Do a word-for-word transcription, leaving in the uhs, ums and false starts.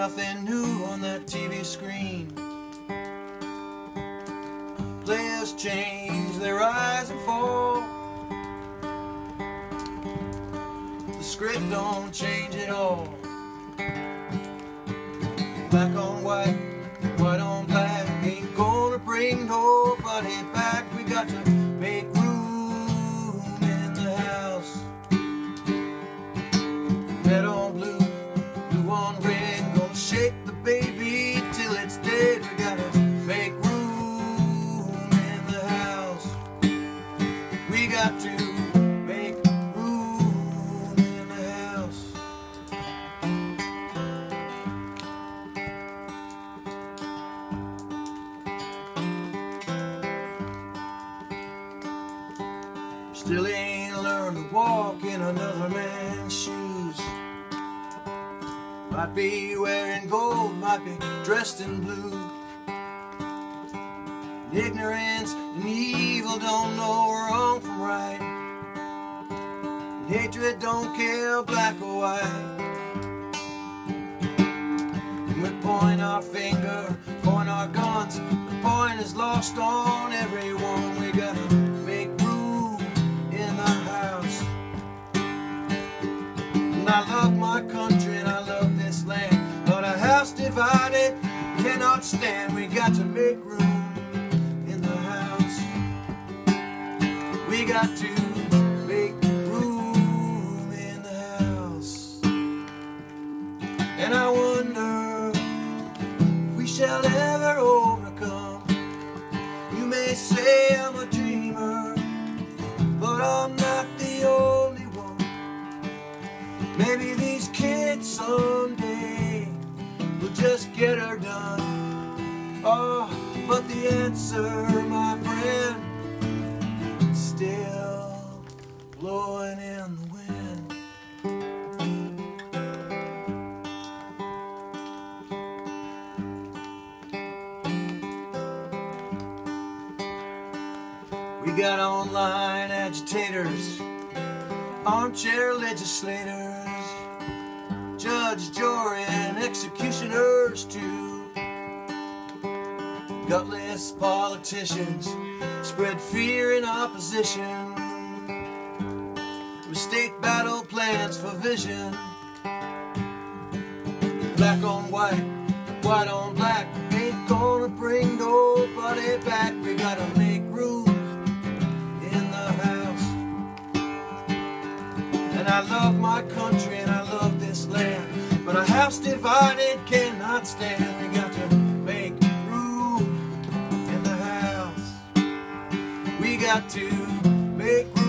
nothing new on that T V screen. Players change, they rise and fall. The script don't change at all. Black on white, white on black, ain't gonna bring nobody back. We got to make room in the house. Red on blue, blue on red, gonna shake the baby till it's dead. We gotta make room in the house. We got to make room in the house. Still ain't learned to walk in another man's shoes. Might be wearing gold, might be dressed in blue. Ignorance and evil don't know wrong from right. And hatred don't care black or white. And we point our finger, point our guns, the point is lost on everyone. We gotta make room in the house. And I love my country and I love this land, but a house divided cannot stand. We got to make room in the house. We got to make room in the house. And I wonder if we shall ever overcome. You may say I'm a dreamer, but I'm not the only one. Maybe these kids someday will just get her done. Oh, but the answer, my friend, is still blowing in the wind. We got online agitators, armchair legislators, judge, jury, and executioners too. Gutless politicians spread fear and opposition with state battle plans for vision. Black on white, white on black, ain't gonna bring nobody back. We gotta make room in the house. And I love my country and I love this land, but a house divided cannot stand. We got to make room in the house. We got to make room.